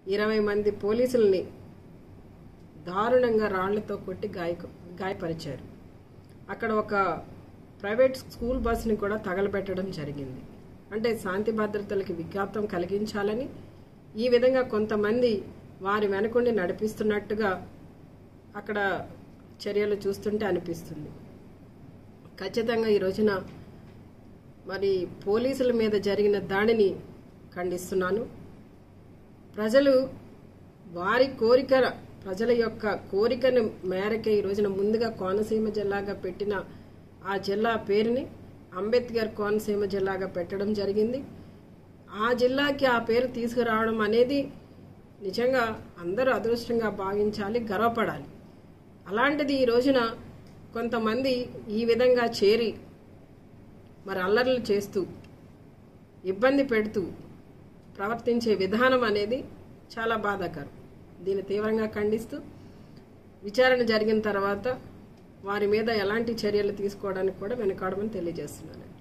20 మంది పోలీసుల్ని దారుణంగా రాళ్లతో కొట్టి గాయపరిచారు. అక్కడ ఒక ప్రైవేట్ స్కూల్ బస్సుని కూడా తగలబెట్టడం జరిగింది. అంటే శాంతి భద్రతలకు విఘాతం కలిగించాలని ఈ విధంగా కొంతమంది వారి వెనుకుండి నడిపిస్తున్నట్టుగా అక్కడ చర్యలు చూస్తుంటే అనిపిస్తుంది. ఖచ్చితంగా ఈ రోజున మరి పోలీసుల మీద జరిగిన దాడిని ఖండిస్తున్నాను. ప్రజలు వారి ప్రజల యొక్క కోరికను మేరకే ఈ రోజున ముందుగా కోనసీమ జిల్లాగా పెట్టిన ఆ జిల్లా పేరుని అంబేద్కర్ కోనసీమ జిల్లాగా పెట్టడం జరిగింది. ఆ జిల్లాకి ఆ పేరు తీసుకురావడం అనేది నిజంగా అందరూ అదృష్టంగా భావించాలి, గర్వపడాలి. అలాంటిది ఈ రోజున కొంతమంది ఈ విధంగా చేరి మరి అల్లర్లు చేస్తూ ఇబ్బంది పెడుతూ ప్రవర్తించే విధానం అనేది చాలా బాధాకరం. దీన్ని తీవ్రంగా ఖండిస్తూ విచారణ జరిగిన తర్వాత వారి మీద ఎలాంటి చర్యలు తీసుకోవడానికి కూడా వెనుకాడమని తెలియజేస్తున్నాను.